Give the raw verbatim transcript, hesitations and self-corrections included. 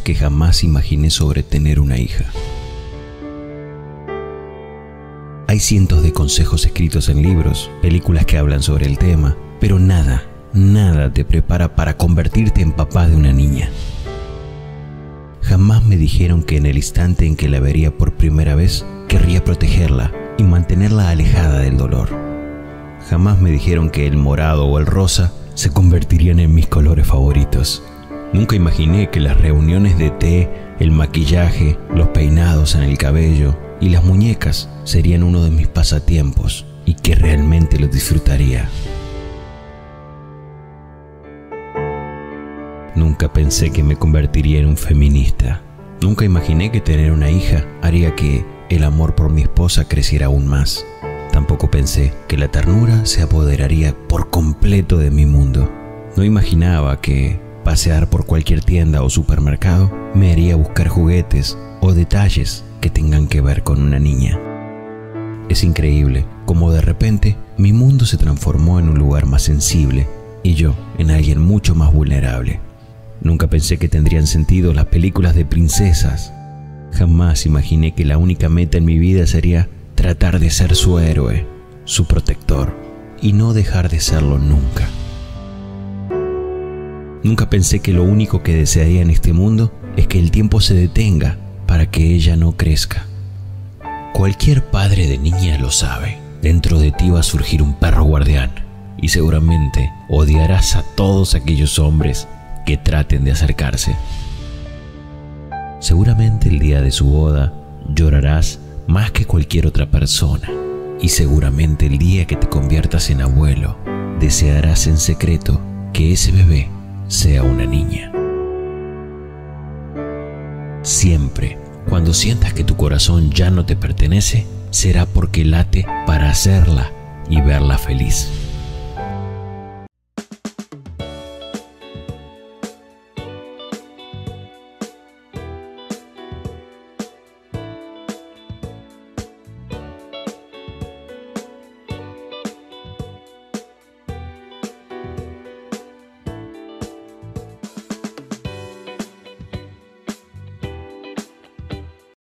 que jamás imaginé sobre tener una hija. Hay cientos de consejos escritos en libros, películas que hablan sobre el tema, pero nada, nada te prepara para convertirte en papá de una niña. Jamás me dijeron que en el instante en que la vería por primera vez, querría protegerla y mantenerla alejada del dolor. Jamás me dijeron que el morado o el rosa se convertirían en mis colores favoritos. Nunca imaginé que las reuniones de té, el maquillaje, los peinados en el cabello y las muñecas serían uno de mis pasatiempos y que realmente los disfrutaría. Nunca pensé que me convertiría en un feminista. Nunca imaginé que tener una hija haría que el amor por mi esposa creciera aún más. Tampoco pensé que la ternura se apoderaría por completo de mi mundo. No imaginaba que pasear por cualquier tienda o supermercado me haría buscar juguetes o detalles que tengan que ver con una niña. Es increíble cómo de repente mi mundo se transformó en un lugar más sensible y yo en alguien mucho más vulnerable. Nunca pensé que tendrían sentido las películas de princesas. Jamás imaginé que la única meta en mi vida sería tratar de ser su héroe, su protector, y no dejar de serlo nunca. Nunca pensé que lo único que desearía en este mundo es que el tiempo se detenga para que ella no crezca. Cualquier padre de niña lo sabe. Dentro de ti va a surgir un perro guardián y seguramente odiarás a todos aquellos hombres que traten de acercarse. Seguramente el día de su boda llorarás más que cualquier otra persona y seguramente el día que te conviertas en abuelo desearás en secreto que ese bebé sea una niña. Siempre, cuando sientas que tu corazón ya no te pertenece, será porque late para hacerla y verla feliz.